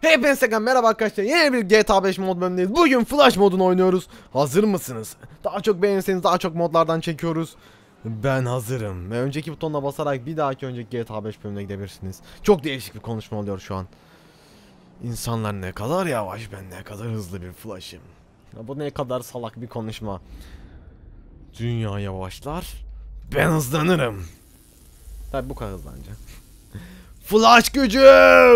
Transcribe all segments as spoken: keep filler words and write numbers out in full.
Hepinize merhaba arkadaşlar, yeni bir G T A beş mod bölümündeyiz. Bugün Flash modunu oynuyoruz. Hazır mısınız? Daha çok beğenirseniz daha çok modlardan çekiyoruz. Ben hazırım ve önceki butonuna basarak bir dahaki önceki G T A beş bölümüne gidebilirsiniz. Çok değişik bir konuşma oluyor şu an. İnsanlar ne kadar yavaş, ben ne kadar hızlı bir Flash'ım. Ya bu ne kadar salak bir konuşma. Dünya yavaşlar, ben hızlanırım. Tabi bu kadar hızlanacak. Flash gücü!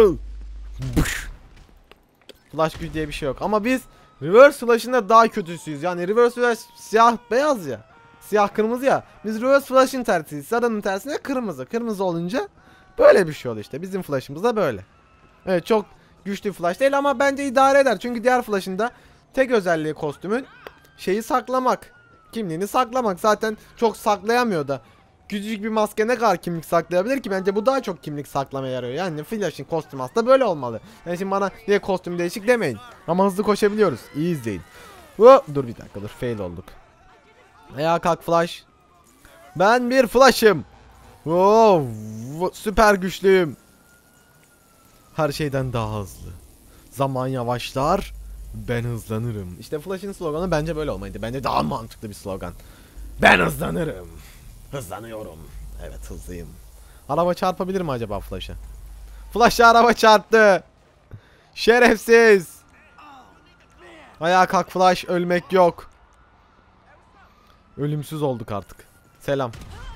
Flash gücü diye bir şey yok ama biz reverse flash'ın da daha kötüsüyüz. Yani reverse flash siyah beyaz ya, siyah kırmızı ya, biz reverse flash'ın tersiyiz. Sarının tersine kırmızı. Kırmızı olunca böyle bir şey oluyor işte. Bizim flash'ımız da böyle. Evet, çok güçlü flash değil ama bence idare eder. Çünkü diğer flash'ın da tek özelliği kostümün şeyi saklamak. Kimliğini saklamak. Zaten çok saklayamıyor da. Küçücük bir maske ne kadar kimlik saklayabilir ki? Bence bu daha çok kimlik saklamaya yarıyor. Yani Flash'in kostümü aslında böyle olmalı. Yani şimdi bana niye kostüm değişik demeyin. Ama hızlı koşabiliyoruz. İyi izleyin. Hop, dur bir dakika dur. Fail olduk. Ayağa kalk Flash. Ben bir Flash'ım. Wow, süper güçlüyüm. Her şeyden daha hızlı. Zaman yavaşlar, ben hızlanırım. İşte Flash'in sloganı bence böyle olmalıydı. Bence daha mantıklı bir slogan. Ben hızlanırım. Hızlanıyorum. Evet, hızlıyım. Araba çarpabilir mi acaba Flash'a? Flash'a araba çarptı. Şerefsiz. Ayağa kalk Flash, ölmek yok. Ölümsüz olduk artık. Selam.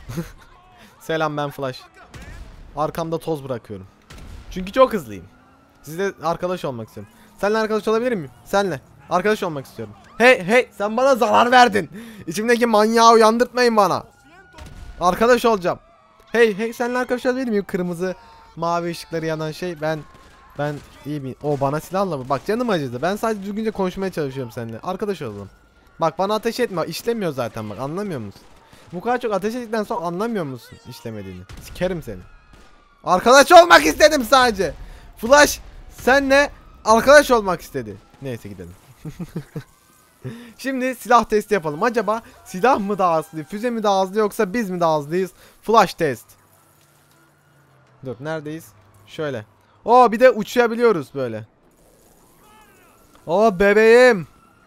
Selam, ben Flash. Arkamda toz bırakıyorum. Çünkü çok hızlıyım. Sizle arkadaş olmak istiyorum. Seninle arkadaş olabilir miyim? Seninle arkadaş olmak istiyorum. Hey hey, sen bana zarar verdin. İçimdeki manyağı uyandırtmayın bana. Arkadaş olacağım. Hey hey, seninle arkadaş olabilir miyim? Kırmızı mavi ışıkları yanan şey. Ben ben iyi bir... O bana silahla mı? Bak, canım acıdı. Ben sadece düzgünce konuşmaya çalışıyorum seninle. Arkadaş olalım. Bak, bana ateş etme. İşlemiyor zaten, bak, anlamıyor musun? Bu kadar çok ateş ettikten sonra anlamıyor musun işlemediğini? Sikerim seni. Arkadaş olmak istedim sadece. Flash senle arkadaş olmak istedi. Neyse, gidelim. Şimdi silah testi yapalım. Acaba silah mı daha hızlı, füze mi daha hızlı, yoksa biz mi daha hızlıyız? Flash test. Dur, neredeyiz? Şöyle. Oo, bir de uçabiliyoruz böyle. Oo bebeğim.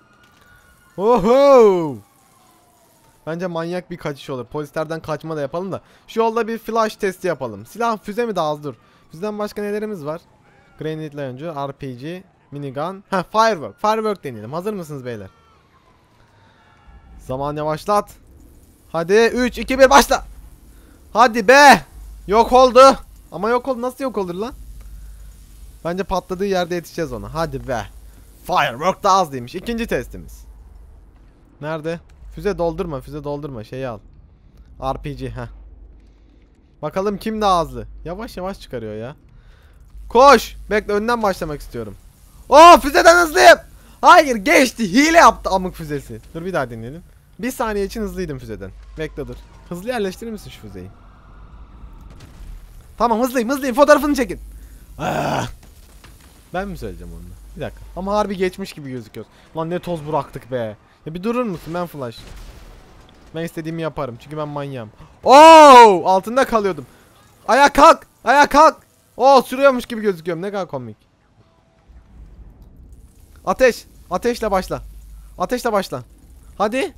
Oho. Bence manyak bir kaçış olur. Polislerden kaçma da yapalım da. Şu yolda bir flash testi yapalım. Silah, füze mi daha hızlı? Dur. Füzeden başka nelerimiz var? Granite Launcher, R P G, minigun. Ha, firework. Firework deneyelim. Hazır mısınız beyler? Zaman yavaşlat. Hadi üç iki bir başla. Hadi be. Yok oldu. Ama yok oldu. Nasıl yok olur lan? Bence patladığı yerde yetişeceğiz ona. Hadi be. Firework daha hızlıymış. İkinci testimiz. Nerede? Füze doldurma. Füze doldurma. Şeyi al. R P G. Heh. Bakalım kim daha hızlı. Yavaş yavaş çıkarıyor ya. Koş. Bekle, önden başlamak istiyorum. Oo, füzeden hızlıyım. Hayır, geçti. Hile yaptı amık füzesi. Dur, bir daha deneyelim. Bir saniye için hızlıydım füzeden. Bekle dur. Hızlı yerleştirir misin şu füzeyi? Tamam, hızlıyım hızlıyım. Fotoğrafını çekin. Ah. Ben mi söyleyeceğim onu? Bir dakika. Ama harbi geçmiş gibi gözüküyor. Lan ne toz bıraktık be. Ya bir durur musun? Ben Flash. Ben istediğimi yaparım. Çünkü ben manyağım. Oo! Altında kalıyordum. Ayağa kalk. Ayağa kalk. Oo, sürüyormuş gibi gözüküyorum. Ne kadar komik. Ateş. Ateşle başla. Ateşle başla. Hadi.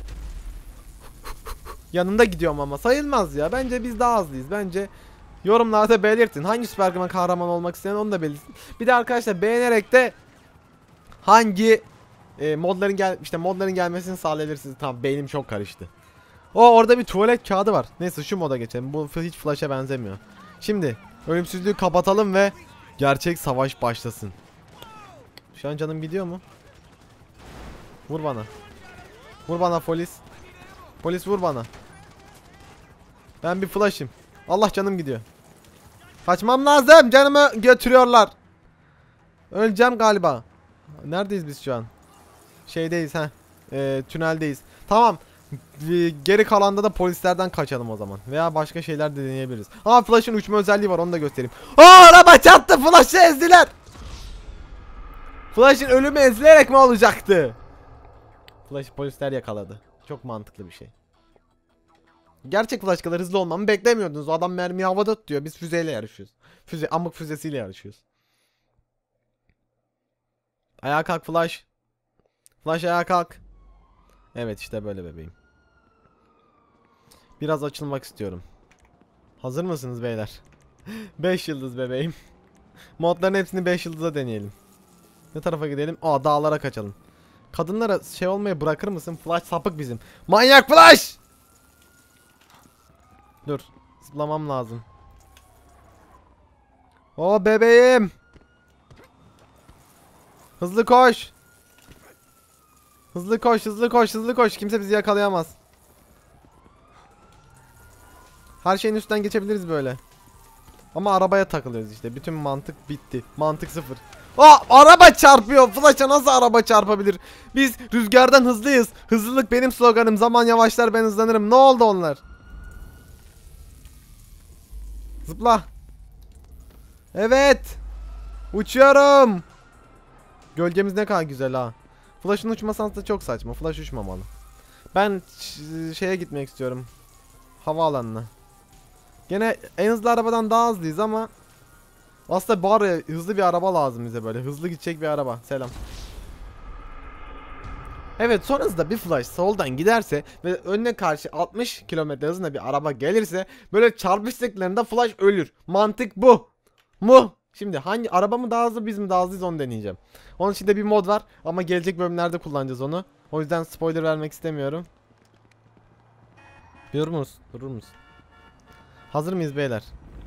Yanında gidiyorum ama sayılmaz ya. Bence biz daha hızlıyız. Bence yorumlarda belirtin. Hangi Süper kahraman olmak isteyen onu da belirtin. Bir de arkadaşlar beğenerek de hangi e, modların gel işte modların gelmesini sağlayabilirsiniz. Tamam, beynim çok karıştı. O orada bir tuvalet kağıdı var. Neyse, şu moda geçelim. Bu hiç Flash'a benzemiyor. Şimdi ölümsüzlüğü kapatalım ve gerçek savaş başlasın. Şu an canım gidiyor mu? Vur bana. Vur bana polis. Polis vur bana. Ben bir Flash'ım. Allah, canım gidiyor. Kaçmam lazım. Canımı götürüyorlar. Öleceğim galiba. Neredeyiz biz şu an? Şeydeyiz ha. Ee, tüneldeyiz. Tamam. Geri kalanda da polislerden kaçalım o zaman. Veya başka şeyler de deneyebiliriz. Aa, Flash'ın uçma özelliği var, onu da göstereyim. Aa, araba çarptı. Flash'ı ezdiler. Flash'ın ölümü ezilerek mi olacaktı? Flash'ı polisler yakaladı. Çok mantıklı bir şey. Gerçek Flash kadar hızlı olmamı beklemiyordunuz. O adam mermiyi havada tutuyor. Biz füzeyle yarışıyoruz. Füze, amık füzesiyle yarışıyoruz. Ayağa kalk Flash. Flash ayağa kalk. Evet işte böyle bebeğim. Biraz açılmak istiyorum. Hazır mısınız beyler? beş yıldız bebeğim. Modların hepsini beş yıldıza deneyelim. Ne tarafa gidelim? Aa, dağlara kaçalım. Kadınlara şey olmaya bırakır mısın? Flash sapık bizim. Manyak Flash! Dur. Zıplamam lazım. O bebeğim. Hızlı koş. Hızlı koş, hızlı koş, hızlı koş. Kimse bizi yakalayamaz. Her şeyin üstten geçebiliriz böyle. Ama arabaya takılıyoruz işte. Bütün mantık bitti. Mantık sıfır. Aa, araba çarpıyor. Flash'a nasıl araba çarpabilir? Biz rüzgardan hızlıyız. Hızlılık benim sloganım. Zaman yavaşlar, ben hızlanırım. Ne oldu onlar? Zıpla. Evet. Uçuyorum. Gölgemiz ne kadar güzel ha. Flash'ın uçması da çok saçma. Flash uçmamalı. Ben şeye gitmek istiyorum. Havaalanına. Gene en hızlı arabadan daha hızlıyız ama aslında bari hızlı bir araba lazım bize böyle. Hızlı gidecek bir araba. Selam. Evet, sonrasında bir Flash soldan giderse ve önüne karşı altmış kilometre hızında bir araba gelirse böyle çarpıştıklarında Flash ölür. Mantık bu. Mu? Şimdi hangi araba mı daha hızlı, biz mi daha hızlıyız, onu deneyeceğim. Onun için de bir mod var ama gelecek bölümlerde kullanacağız onu. O yüzden spoiler vermek istemiyorum. Durur musun? Durur musun? Hazır mıyız beyler?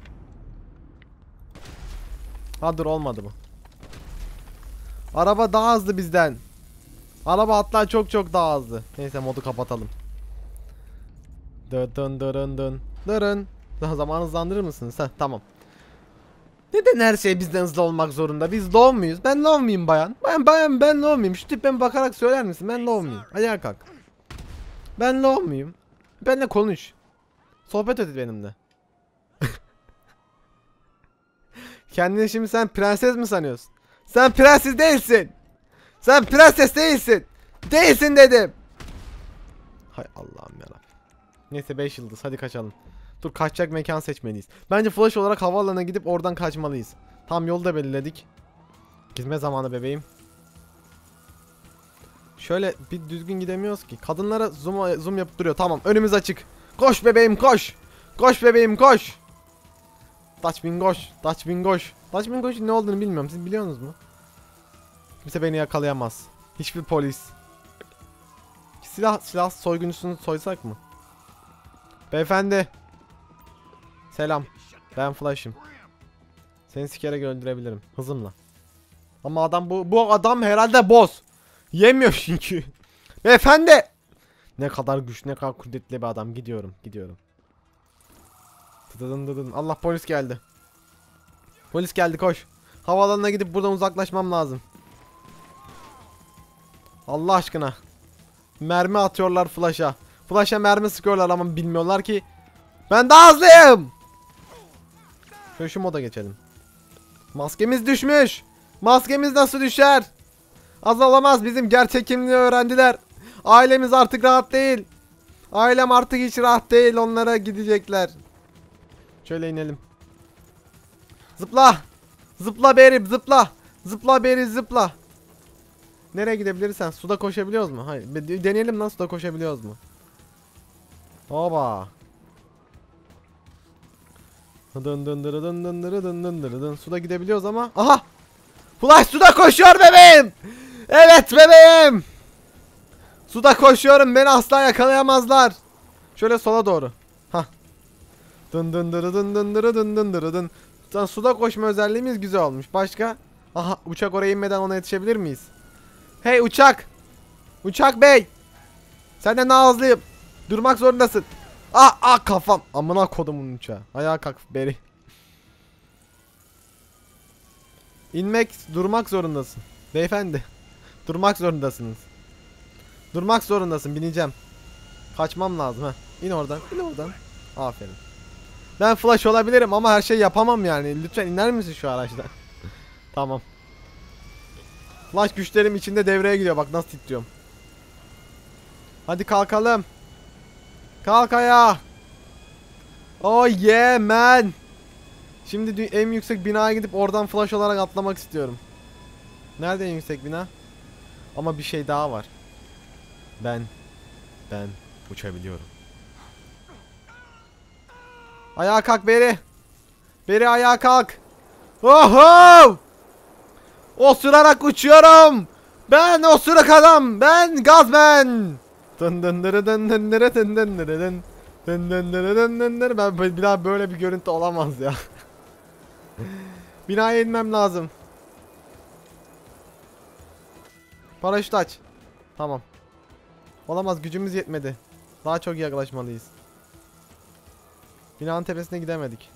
Ha dur, olmadı bu. Araba daha hızlı bizden. Araba hatta çok çok daha hızlı. Neyse, modu kapatalım. Dın dın dın dın dın. Daha zaman hızlandırır mısınız? Heh, tamam. Neden her şey bizden hızlı olmak zorunda? Biz low muyuz? Ben low muyum bayan? Ben bayan, ben low muyum? Şu tipime bakarak söyler misin? Ben low muyum? Ayağa kalk. Ben low muyum? Benimle konuş. Sohbet et benimle. Kendini şimdi sen prenses mi sanıyorsun? Sen prenses değilsin. Sen prenses değilsin. Değilsin dedim. Hay Allah'ım yarabbim. Neyse, beş yıldız, hadi kaçalım. Dur, kaçacak mekan seçmeliyiz. Bence Flash olarak havaalanına gidip oradan kaçmalıyız. Tam yolu da belirledik. Gitme zamanı bebeğim. Şöyle bir düzgün gidemiyoruz ki. Kadınlara zoom, zoom yapıp duruyor. Tamam, önümüz açık. Koş bebeğim koş. Koş bebeğim koş. Touch bingoş. Touch bingoş. Touch bingoş'un ne olduğunu bilmiyorum. Siz biliyorsunuz mu? Kimse beni yakalayamaz. Hiçbir polis. Silah silah soyguncusunu soysak mı? Beyefendi. Selam. Ben Flash'ım. Seni sikerek öldürebilirim. Hızımla. Ama adam bu bu adam herhalde boss. Yemiyor çünkü. Beyefendi. Ne kadar güçlü, ne kadar kudretli bir adam. Gidiyorum, gidiyorum. Dıdın dıdın. Allah, polis geldi. Polis geldi, koş. Havaalanına gidip buradan uzaklaşmam lazım. Allah aşkına. Mermi atıyorlar Flash'a. Flash'a mermi sıkıyorlar ama bilmiyorlar ki ben daha hızlıyım. Şöyle şu moda geçelim. Maskemiz düşmüş. Maskemiz nasıl düşer? Az olamaz, bizim gerçek kimliği öğrendiler. Ailemiz artık rahat değil. Ailem artık hiç rahat değil. Onlara gidecekler. Şöyle inelim. Zıpla. Zıpla Berim, zıpla. Zıpla Beri, zıpla. Nereye gidebilirsen. Suda koşabiliyoruz mu? Hayır. Deneyelim lan, suda koşabiliyoruz mu? Oba. Dın dın dın dın dın dın dın dın dın dın. Suda gidebiliyoruz ama. Aha. Flash suda koşuyor bebeğim. Evet bebeğim. Suda koşuyorum, beni asla yakalayamazlar. Şöyle sola doğru. Hah. Dın dın dın dın dın dın dın dın dın dın. Sen suda koşma özelliğimiz güzel olmuş. Başka? Aha, uçak oraya inmeden ona yetişebilir miyiz? Hey uçak. Uçak bey. Senden daha hızlıyım. Durmak zorundasın. Ah ah kafam. Amına kodumun uçağı. Ayağa kalk Beri. İnmek, durmak zorundasın. Beyefendi. Durmak zorundasınız. Durmak zorundasın, bineceğim. Kaçmam lazım ha. İn oradan. İn oradan. Aferin. Ben Flash olabilirim ama her şeyi yapamam yani. Lütfen iner misin şu araçtan? Tamam. Flash güçlerim içinde devreye giriyor. Bak nasıl titriyorum. Hadi kalkalım. Kalk ayağa. Oh yeah man. Şimdi en yüksek binaya gidip oradan Flash olarak atlamak istiyorum. Nerede en yüksek bina? Ama bir şey daha var. Ben ben uçabiliyorum. Ayağa kalk Beri. Beri ayağa kalk. Oho! Osurarak uçuyorum. Ben osuruk adam. Ben Gazman. Dın dın dırı dın dın dırı dın dın dırı dın. Dın dın dırı dın dın dırı. Ben bir daha böyle bir görüntü olamaz ya. Binaya inmem lazım. Paraşüt aç. Tamam. Olamaz, gücümüz yetmedi. Daha çok yaklaşmalıyız. Binanın tepesine gidemedik.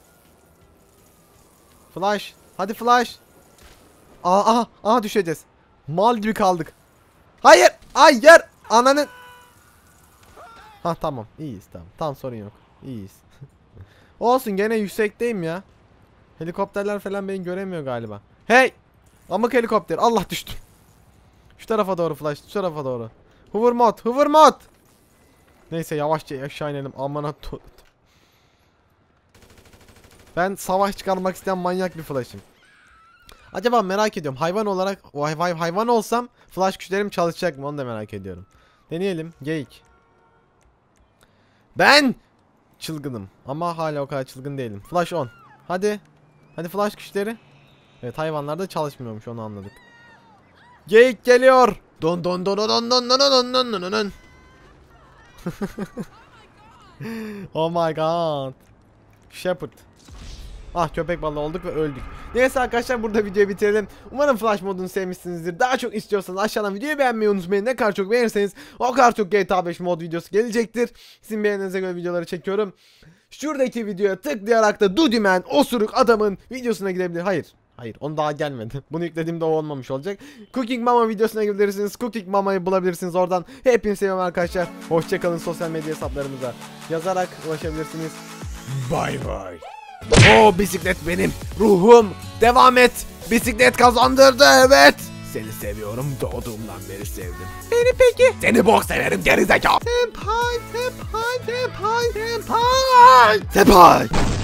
Flash. Hadi flash. Aa, aha, aha düşeceğiz. Mal gibi kaldık. Hayır. Hayır. Ananın. Ha tamam. İyiyiz tamam. Tam sorun yok. İyiyiz. Olsun, gene yüksekteyim ya. Helikopterler falan beni göremiyor galiba. Hey. Amık helikopter. Allah düştüm. Şu tarafa doğru flash. Şu tarafa doğru. Hover mod. Hover mod. Neyse yavaşça aşağı inelim. Aman tut. Ben savaş çıkarmak isteyen manyak bir flash'ım. Acaba merak ediyorum. Hayvan olarak vay vay hayvan olsam flash güçlerim çalışacak mı? Onu da merak ediyorum. Deneyelim. Geyik. Ben çılgınım. Ama hala o kadar çılgın değilim. Flash on. Hadi. Hadi flash güçleri. Evet, hayvanlarda çalışmıyormuş, onu anladık. Geyik geliyor. Don don don don don don don don don don. Oh my god. Shepherd. Ah, köpek balığı olduk ve öldük. Neyse arkadaşlar, burada videoyu bitirelim. Umarım flash modunu sevmişsinizdir. Daha çok istiyorsanız aşağıdan videoyu beğenmeyi unutmayın. Ne kadar çok beğenirseniz o kadar çok G T A beş mod videosu gelecektir. Sizin beğeninize göre videoları çekiyorum. Şuradaki videoya tıklayarak da Dudiman osuruk adamın videosuna gidebilir. Hayır. Hayır, on daha gelmedi. Bunu yüklediğimde o olmamış olacak. Cooking Mama videosuna gidebilirsiniz. Cooking Mama'yı bulabilirsiniz oradan. Hepinizi seviyorum arkadaşlar. Hoşçakalın, sosyal medya hesaplarımıza yazarak ulaşabilirsiniz. Bay bay. O bisiklet benim ruhum. Devam et. Bisiklet kazandırdı, evet. Seni seviyorum, doğduğumdan beri sevdim. Beni peki? Seni bok severim gerizekalı. Senpai, senpai, senpai, senpai. Senpai.